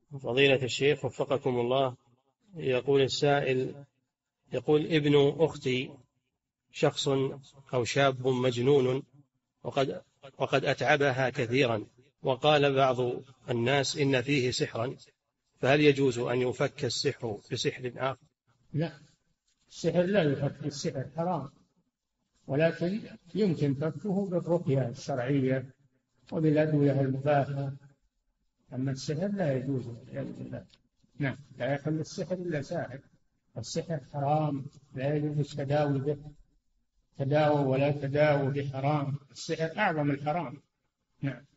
فضيلة الشيخ وفقكم الله، يقول السائل: يقول ابن أختي شخص أو شاب مجنون، وقد أتعبها كثيرا، وقال بعض الناس إن فيه سحرا، فهل يجوز أن يفك السحر بسحر آخر؟ لا، السحر لا يفك، السحر حرام، ولكن يمكن فكه بالرقية الشرعية وبالأدوية المباحة. أما السحر لا يجوز والعياذ بالله. نعم، لا يحل السحر إلا ساحر، السحر حرام، لا يجوز التداوي به، تداووا ولا تداووا بحرام، السحر أعظم الحرام. نعم.